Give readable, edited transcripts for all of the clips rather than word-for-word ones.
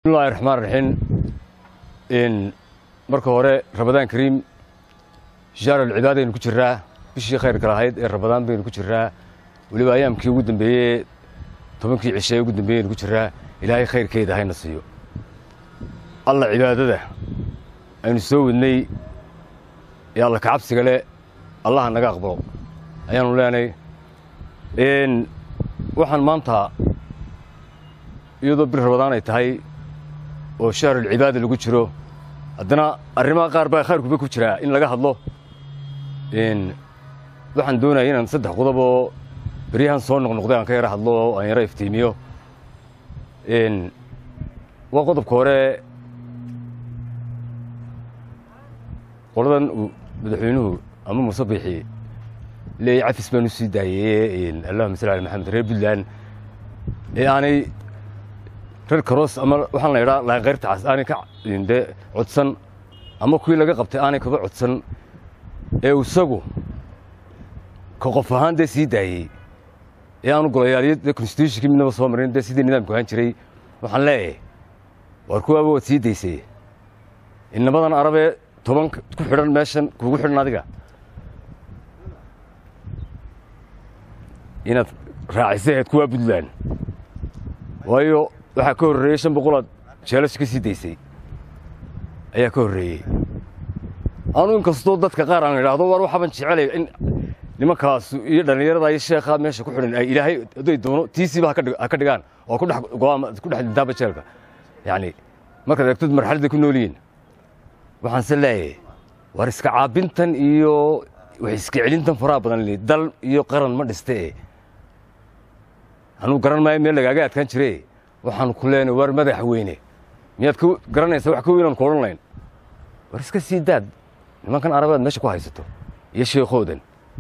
بسم الله الرحمن الرحيم إن مركو هوري رمضان كريم شهر العبادة إنو كجراه بشي خير كراهيد رمضان بين كجراه ولو أيام كي ودن بيه طبعا كي عشاء ودن بيه إنو كجراه إلهي خير كيدا هاي نصيو الله عبادة ده أن نسوي إني يلا كعبس قال الله نجا أقبله أيام ولاني إن وحن مانتها يضرب رمضان يتهاي وشهر العبادة اللي كجرو عندنا الرما قاربة خير كبير كجرا إن لقاه الله إن وحن دونا هنا نصدق قضبه بريهان صون نقدان كيره الله أن يرى فتيميو إن وقضب كورة قردن بدحينه أما مصبيحي لي عفس من السيداي إن اللهم صل على محمد رب الله يعني reer karoos ama waxaan la yiraahdaa la qeyrta cas aanay ka indee codsan ama kuwii laga qabtay aanay kaga codsan ee isagu ka qof ahaan de sii daayay ee aanu golayaaliyeed constitution midnaba soo marin de sidii nidaamku ahaan jiray waxaan leeyahay war kuwaaba wad sii daysay innabadan arabe 10 ku xidhan meeshan kugu xidhan adiga inaad raacisay kuwa Puntland waayo waxaa ka horreeyay 500 jeelasho ka sii daysay ayaa ka horreeyay aanu inkastoo dadka qaar aan yiraahdo war waxaan jecelay in nimankaas iyo dhalinyarada ay sheekha meesha ku xidhan ay ilaahay haday doono tiisiba ka dhigaan oo ku dhex daaba jeelka yani marka dadku marxaladda ku nooliin waxaan salaayay war iska caabintan iyo wax iska celintan faraha badan li dal iyo qaran ma dhistay anu garan maayo meel lagaaga adkaan jiray waxaan ku leenahay war madaxweyne miyaad ku garanaysaa wax ka weyn ku oran lahayn war iska sii daad nimankan arabeed meesha ku haysato iyo sheekoodan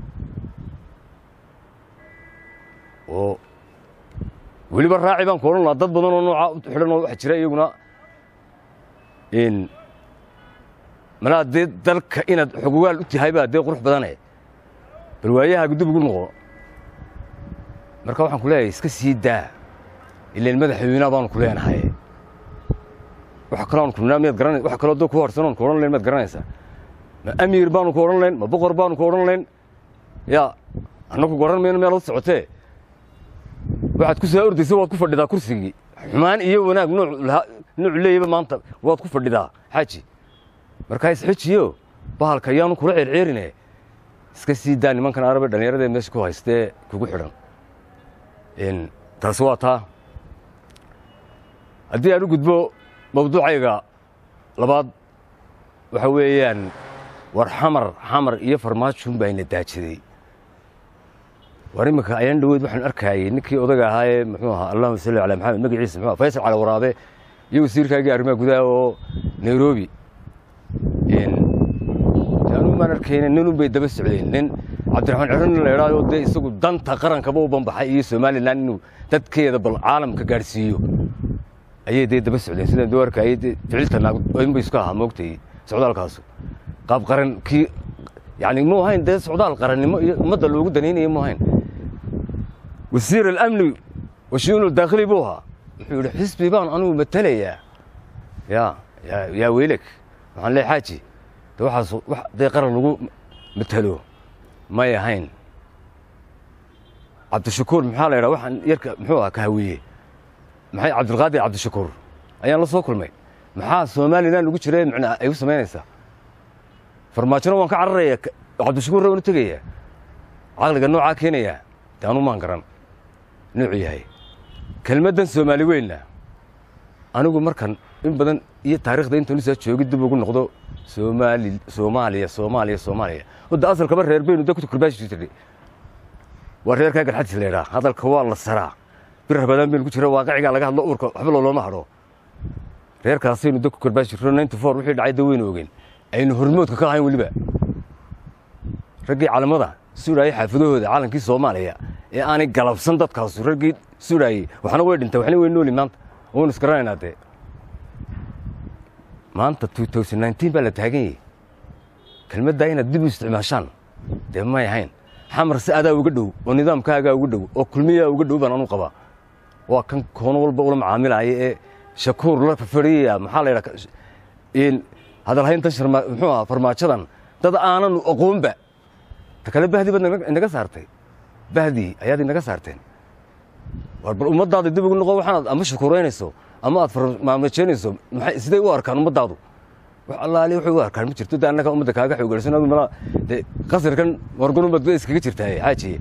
oo waliba raaci baan ku oran lahaa dad badan oo nooca u xidhan oo wax jira iyaguna in malaad dalka inaad xuquuqaal u tahay baa qurux badanay bal waayaha gudub ugu noqo marka waxaan ku leeyahay iska sii daa إلا المدحوينا بانو كلين هاي وحكران كلنا ميت جراني وحكران دو كوار سنون كورن لين ميت جرانيسا ما أمير بانو كورن لين ما بقر بانو كورن لين يا أنا كورن مين ميلو سعته واحد كوسا أردي سوا كفر لذا كرسي حمان إيه وناك نوع ليه بمنطق واحد كفر لذا حاجي مركز حاجي يو بحال كيانو كل عيرنا سكسي داني من كان عربي داني رده مسكو هايسته كوكو حرام إن ترسواتها haddii aan u gudbo mawduucayga labaad waxa weeyaan war xamar iyo farmaajo bayna daajiday war imika ayaan dhaweyd waxaan arkayay ninkii odaga ahaa muxuu ahaa Allahumma salli ala Muhammad magaciisa muxuu Faysal Cali Waraabe iyo wasiirkaaga arrimaha gudaha oo Nairobi in taanu ma arkayna nin bay daba socdeen nin Cabdiraxmaan Cirin la yiraahdo de isagu danta qaranka u banbaxay iyo Soomaaliland inuu dadkeeda bal caalamka gaarsiiyo ayay daba socdeen sida doorka ay ficiltana in bay iska hamoogtay socdaalkaas qaab qaran ki yani muu hayn de socdaal qarannimo iyo umada loogu daneeyay muu hayn wasiir al-amn wa shu'un al-dakhili buha wuxuu yiri xisbi baan anu matalaya ya weelak waxaan leeyahay xaaji waxaas wax de qaran lagu matalo ma yahayn Cabdishakuur maxaa la yiraahdaa waxaan yarka muxuu ka hawiye maxay Cabdulqaadir Cabdishakuur ayaan la soo kulmay maxaa Soomaaliland ugu jiray macna ay u sameynaysaa farmaajona waan ka cararaya Cabdishakuur uu tagaya aqliga nooca keenaya taanu maan garan noocu yahay kelmadan Soomaali weynna anigu markan in badan iyo taariikhda inta nisa joogid dib ugu noqdo Soomaaliya wada asalka reer beenu dadku kurbaashi jiray war reerka garxad leeyahay hadalka waa la saraa bir Ramadan been ku jira waaqiciga laga hadlo uurka waxba looma hado reerkaas inuu dadku kurbaashi 94 wixii dhacay daweyn oogeen aynu hormoodka ka ahayn waliba ragii calamada suuray xaafadahooda calankii Soomaaliya ee aanay galabsan dadkaas ragii suuray waxna way dhintay waxna way nooli maanta oo iskaraynade maanta 2019 baa la taagay kelmadda ina dib u isticmaashaan de ma yahayn xamar saada uga dhow oo nidaamkaaga uga dhow oo kulmiya uga dhow baan anu qaba waa kan koon walba ula macaamilay ee shakuur la fadhiya maxaa la yidhaha in hadalhaynta muxuu ahaa farmaajadan dad aanan aqoonba ta kale bahdi baad inaga saartay bahdi ayaad inaga saarteen war bal ummadaada dib ugu noqo waxaad ama shukuuraynayso ama aad farmaajaynayso maxay sidee u arkaan ummadaadu wax allaali wuxuu u arkaan ma jirto de annaga ummadda kaaga xoogaysanadu mala de qasirkan wargun ummad iskaga jirtaa xaajiye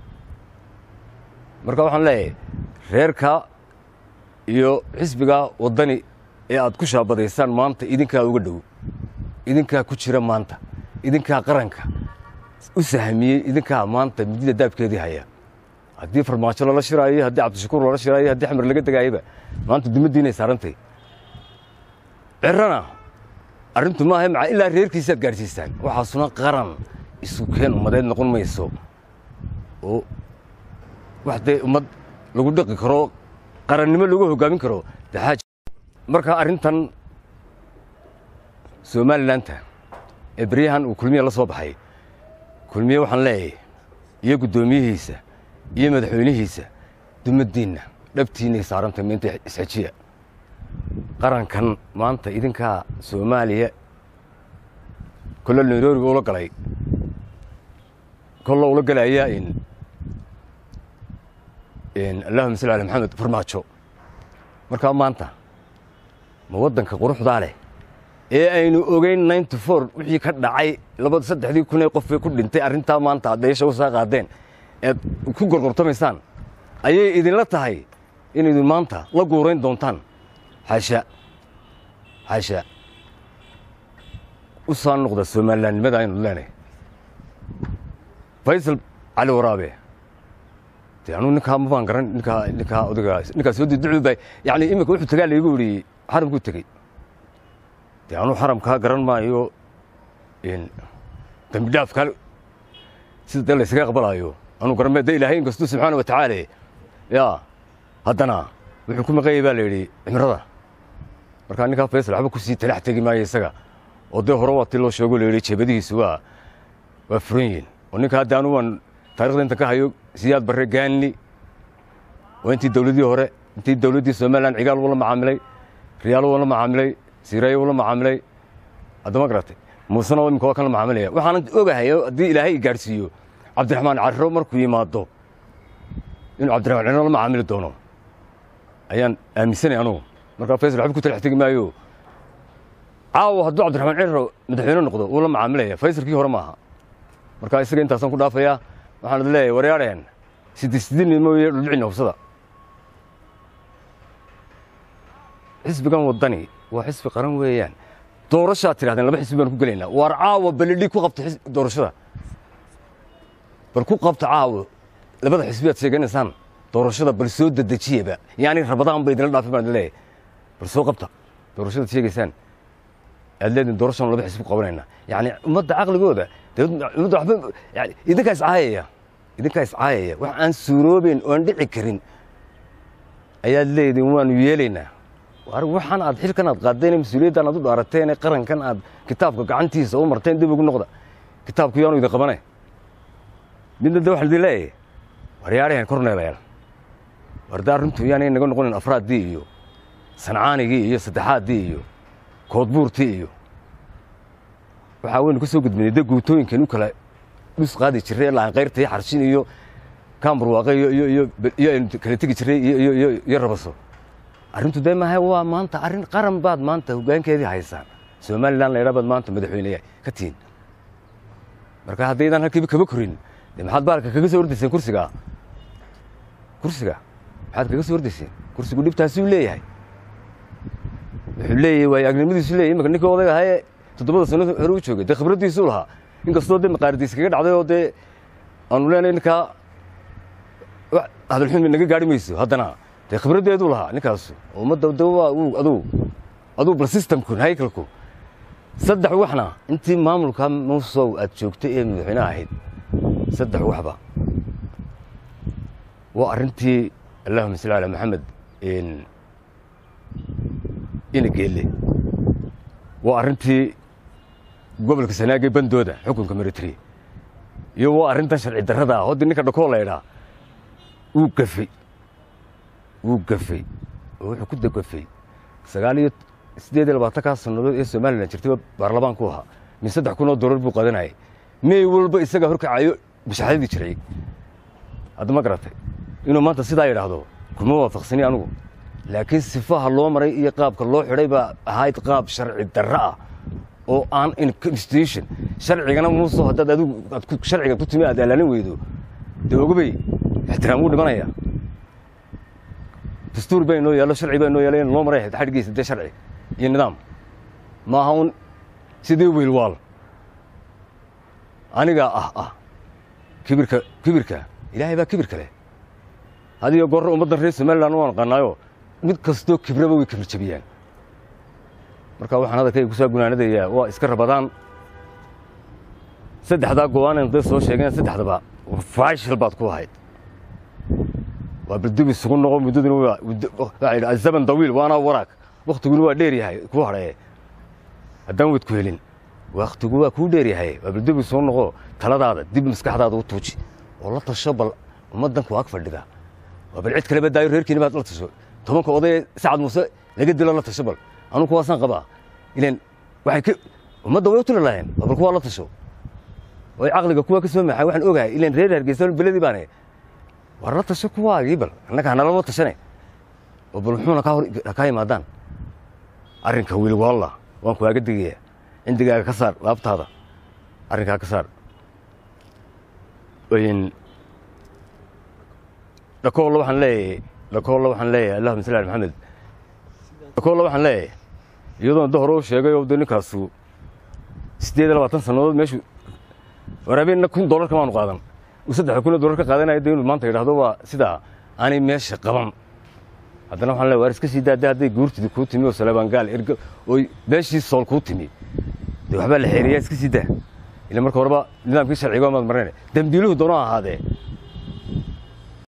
marka waxaan leeyahay reerka iyo xisbiga waddani ee aad ku shaabadaysaan maanta idinkaa uga dhow idinkaa ku jira maanta idinkaa qaranka u sahmiyey idinkaa maanta midida daabkeedii haya haddii farmaajo lala shiraayo haddii cabdishakuur lala shiraayo haddii xamar laga degaayaba maanta dumaddiinay saarantay cirana arrintu maaha maca ilaa reerkiisaad gaadhsiisaan waxaasuna qaran isu keen ummadeed noqon mayso oo wax dee ummad lagu dhaqi karo qarannimo lagu hoggaamin karo daxaaj marka arrintan somalilandta ee beryahan uu kulmiye la soo baxay kulmiye waxaan leeyahay iyo guddoomiyihiisa iyo madaxweynihiisa dumaddiinna dhabtiinay saarantay meenta isxejiya qarankan maanta idinkaa soomaaliya kolle nairobi ula galay kolle ula galayaa allahuma salli ala maxamed farmaajo markaa maanta ma waddanka quruxdaa leh ee aynu ogeyn 94 wixii ka dhacay 3 kun ee qof ku dhintay arrintaa maanta adeesha u saa qaadeen eed ku gorgortamaysaan ayay idinla tahay inaydu maanta la guurayn doontaan xaasha xaasha u soo noqda Soomaalilandnimada aynu leenahay Faysal Ali Waraabe anu ninkaa ma baan garan ninkaa odayga soo duducubay yani imika wuxuu tagaa laygu yidhi xaramkuu tegey dee anuu xaramkaa garan maayo dambi dhaafkaa sida dee laysaga aqbalaayo anuu garan maayo dee ilaahay inkastuu subxaana wa tacaala yaa haddana wuxuu ku maqanyay baa la yidhi cimrada markaa ninkaa Faysal waxba ku sii talax tegi maayo isaga oo dee hore waa tii loo sheego la yidhi jeebadihiisu waa furan yihiin oo ninka hadda anu waan taarikhda inta ka hayo siyaad barre gaanni waa intii dawladii hore intii dawladdii Soomaaliland cigaal wala macaamilay riyaal wala macaamilay siirayo wala macaamilay haddama garatay muusana imika waa kan la macaamilaya waxaan ogahay haddii ilaahay gaadhsiiyo cabdiraxmaan carro markuu yimaado inuu cabdiraxmaan carro la macaamili doono ayaan aaminsanay anugu markaa Faysal waxba ku talax tegi maayo caawa hadduu cabdiraxmaan carro madaxweyne noqdo wuu la macaamilaya Faysalkii hore maaha markaa isaga intaasaan ku dhaafayaa waxaan leeyahay waryaareen sidii mooye dhulcina hubsada xisbigan waddani waa xisbi qaran weeyaan doorashaad tidhahdeen laba xisbi baan ku gelaynaa waar caawa balidhi ku qabta doorashada bal ku qabta caawa labada xisbi aad sheeganaysaan doorashada bal soo dedejiyaba yani rabadaan bay idinla dhaafin baan leeyahay bal soo qabta doorashadaad sheegaysaan aad leediin doorashan laba xisbi ku qabanaynaa yani ummadda caqligooda ummadda waxba yani idinkaa iscaayaya wax aan suuroobeyn oo aan dhici karin ayaad leediin waanu yeelaynaa waxaan aad xilkan aad qaadeen mas-uuliyaddan aad u dhaarateen qarankan aad kitaabka gacantiisa u marteen dib ugu noqda kitaabku yaanu idin qabanay midna de waxaan idin leeyahay waryaaryahan korneelayaal wardaa runtu yaanay naga noqonin afraaddii iyo sancaanigii iyo saddexaaddii iyo koodbuurtii iyo waxaa weynu ka soo gudbinay de guutooyinkan u kala dhus qaadi jiray laan qayrta iyo xarshin iyo kaambarwaaqe iyo aynu kala tegi jiray iyo rabaso arrintu dee maaha waa maanta arrin qaran baad maanta hoggaankeedii haysaan Somaliland la yidhaa baad maanta madaxweyne ka tihiin marka haddaydan halkiiba kaba korin dee maxaad baalka kaga soo ordayseen kursiga maxaad kaga soo ordayseen kursigu dhibtaasi uu leeyahay wuxuu leeyahay waayo agnimadiisu leeyahay imaka ninkii odayga ahaaye 7 sano hore u joogay dee khibraddiisu lahaa inkastoo dee maqaaradiis kaga dhacday oo dee aanu leenahay ninkaa hadalxumi naga gaari mayso haddana dee khibraddeedu lahaa ninkaas ummadda de waa aduu bal systemkun haykalku saddex waxna intii maamulka muusow aad joogtay ee madaxweyne ahayd saddex waxba waa arrintii allahuma salli ala maxamed ina geelle waa arrintii gobolka sanaagay bandooda xukunka military iyo waa arrintan sharci darrada ah haddii ninka dhakoo la yidhaa wuu gafay oo wuxuu ku dagafay $28 sannadood ee Soomaaliland jirtay baarlamaan ku ahaa min $3,000 buu qadanayay may walba isaga horkacayo bishaxadii jiray hadda ma garatay inuu maanta sidaa yiraahdo kuma waafaqsani anigu laakiin sifaha loo maray iyo qaabka loo xidhay baa ahayd qaab sharci darro ah oo aan in constitution sharcigana muuso haddaad adigu sharciga ku timi aad ilaalin weydo dee ogobay ixtiraam u dhimanaya dastuur bay noo yaalo sharci bay noo yaalo in loo maray xadhigiisa dee sharci iyo nidaam ma aha un sidii wiilwaal aniga kibirka ilaahay baa kibirka leh hadiyo goor ummaddan reer Soomaaliland waan qanaayo mid kastoo kibraba way kibir jabiyaan marka waxaan hadalkayga ku soo gunaanadayaa waa iska rabadaan saddexda go'aan ee soo sheegeen saddexdaba faashil baad ku ahayd waa bildubi sugu noqon muddaduna waa zaman dawiil waana waraaq waqtiguna waa dheer yahay ku haray haddaan wad ku helin waqtigu waa ku dheer yahay waa bildubi sugu noqon taladaada dib maskaxdaada u tuuji oo la tasho bal ummadan ku ag fadhida waa bal cid kale badaayo reerkiina baad la tasho tobanka oday Sacad Muuse laga dilo la tasho bal anu kuwaasan qabaa ileen waxay ka ummadda way u tulalaayeen bal kuwa la tasho way aqliga kuwa ka soo maxay waxaan ogahay ileen reer Hargeysa beledii baanay war la tasho kuwaagii bal annaga hanala ma tashanay oo bal wuxuuna ka yimaadaan arrinka wiil wallah waan ku aga digaya indigaaga ka saar laabtaada arrinka ka saar وين لكل الله وحن ليه لكل الله وحن ليه اللهم صل على محمد لكل الله وحن ليه يضون ظهره شيء يودوني كاسو 28 سنوات ماشي ورابين نكون دولار كمان قادم وصدق كل دولار كقادنا يدين المنطقة هذا هو سدا أنا ماشي قبم هذا وحن ليه وارس كسيدا ده جورت دي كوتمي وسلام قال إرجع وباشي صال كوتمي ده وحبل الحريات كسيدا إلى مركب ربا نظام كيس العقاب مرينا دمديلوه دونا هذا